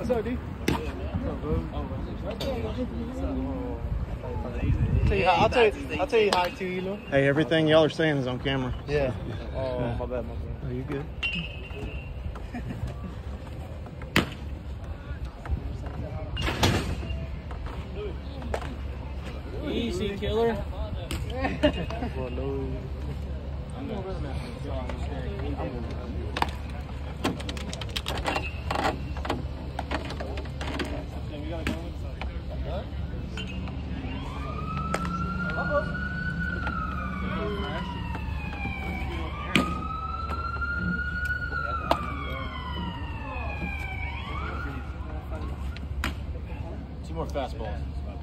What's up, D? I'll tell you hi to you, Lou. Hey, everything y'all are saying is on camera. Yeah. Oh, my bad. Oh, you good? Easy, killer. Two more fastballs.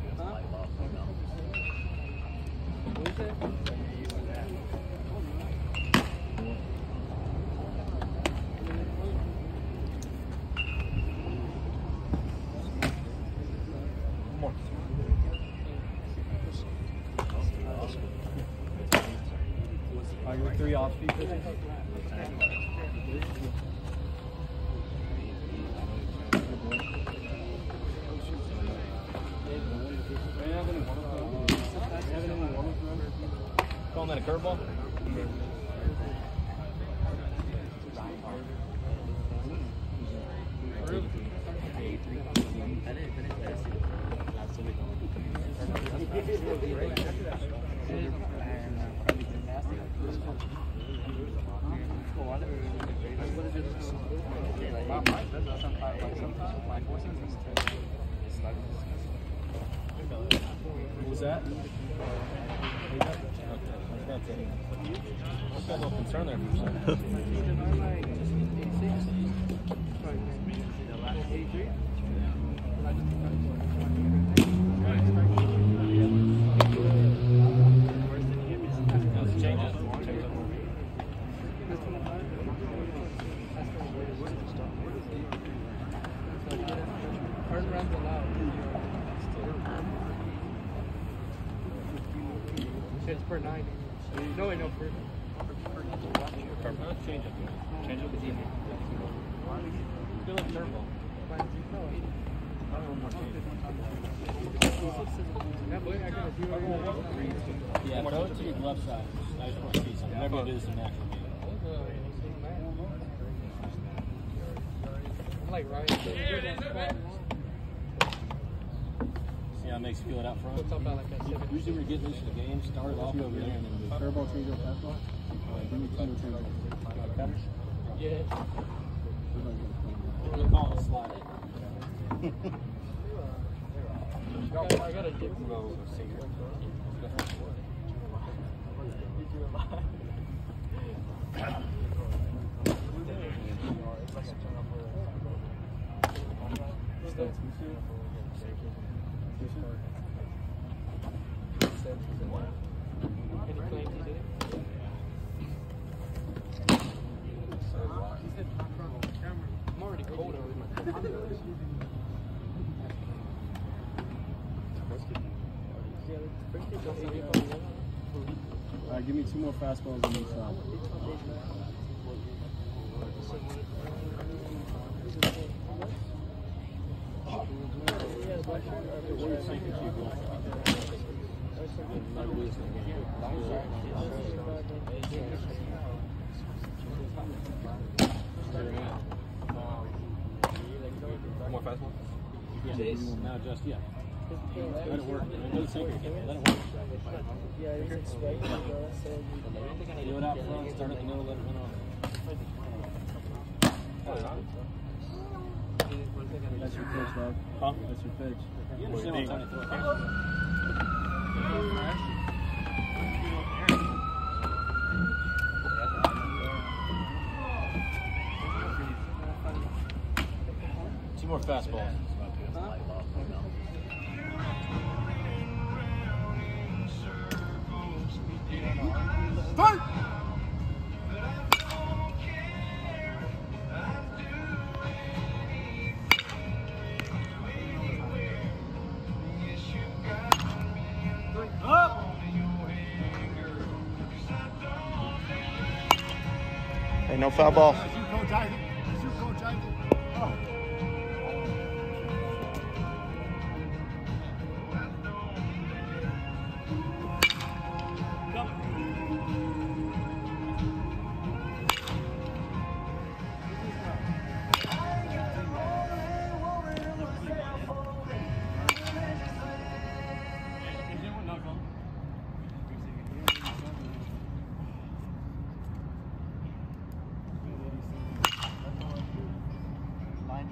I got 3 off-speed pitches. Calling that a curveball? What was that? I got a little concern there for a second. It's per 90. No, wait, no, per. Change up. Change up is easy. Feel like turbo. Yeah, throw it to your left side. Nice for a piece. I'm never going to do this in an actual game. I'm like Ryan. See how it makes you feel it out front? What's up about like that 7? Usually when you're getting into the game, start it off over there and then move. Curveball, change up, fastball. Give me 2 more change up. Yeah. We're calling it slide. I got a dip. I'm already cold over All right, give me 2 more fastballs on each side. More fastball? Yeah, now just, yeah. Let it work. Let it work. Do it out front, start at the middle, let it run on. That's your pitch, dog. Huh? That's your pitch. You understand what I'm trying to throw? 2 more fastballs. Start! Hey, no foul ball. That's you, Coach Isaac. That's you, Coach Isaac. Oh.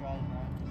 drive now.